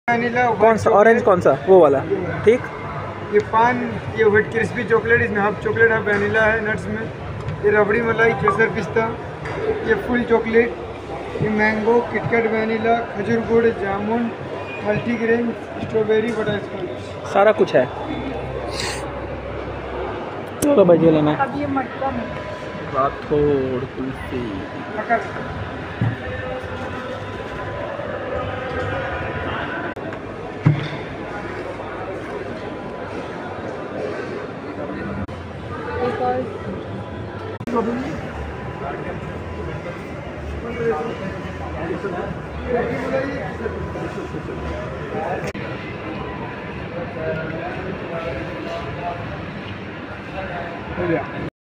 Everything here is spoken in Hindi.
वनीला कौन सा ऑरेंज, कौन सा वो वाला? ठीक। ये पान, ये व्हाइट क्रिस्पी चॉकलेट, इसमें हाफ चॉकलेट हाफ वनीला है नट्स में। ये रबड़ी मलाई केसर पिस्ता, ये फुल चॉकलेट, ये मैंगो किटकैट वनीला खजूर गुड़ जामुन मल्टीग्रेन स्ट्रॉबेरी बटरस्कॉच, सारा कुछ है। चलो भजिया लेना है। अब ये मटका में राठौड़ कुल्फी। एक और हो गया।